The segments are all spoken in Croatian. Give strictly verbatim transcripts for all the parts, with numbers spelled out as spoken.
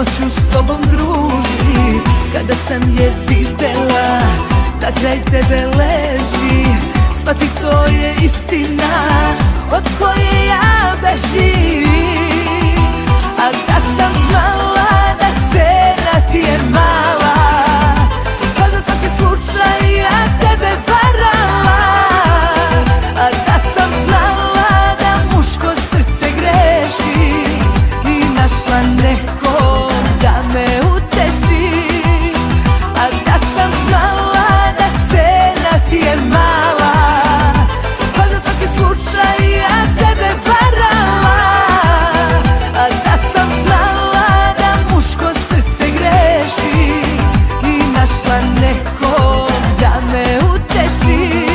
noću s tobom druži. Kada sam je videla da kraj tebe leži, shvatih to je istina od koje ja bežim. A da sam znala da cena ti je mala, pa za svaki slučaj ja tebe varala. A da sam znala da muško srce greši i našla nekog da me uteši. A da sam znala da cena ti je mala, pa za svaki slučaj ja tebe varala. A da sam znala da muško srce greši i našla nekog da me uteši.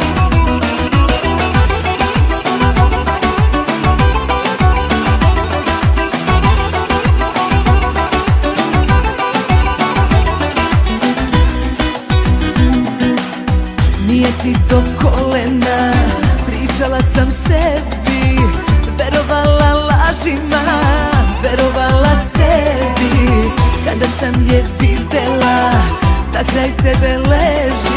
Nije ti do kolena, pričala sam sebi, verovala lažima, verovala tebi. Kada sam je videla da kraj tebe leži,